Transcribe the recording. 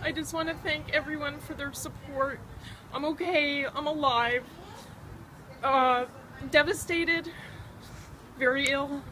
I just want to thank everyone for their support. I'm okay, I'm alive, devastated, very ill.